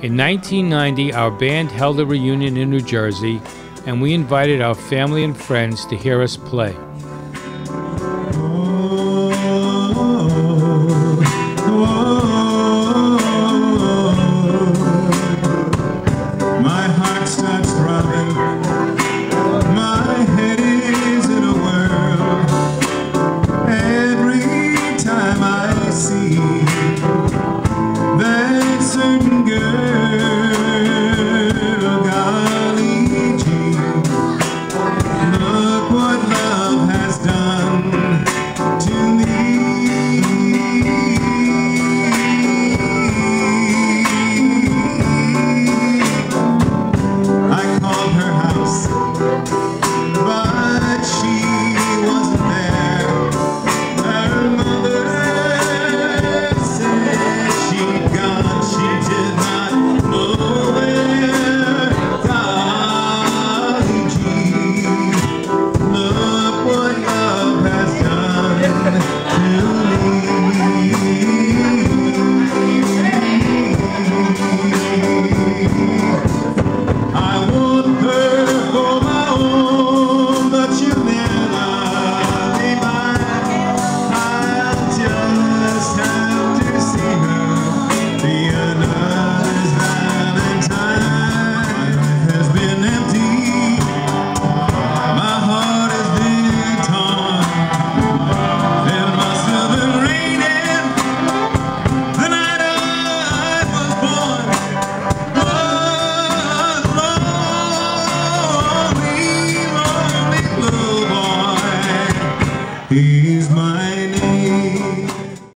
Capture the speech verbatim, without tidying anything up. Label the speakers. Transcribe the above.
Speaker 1: In nineteen ninety, our band held a reunion in New Jersey, and we invited our family and friends to hear us play.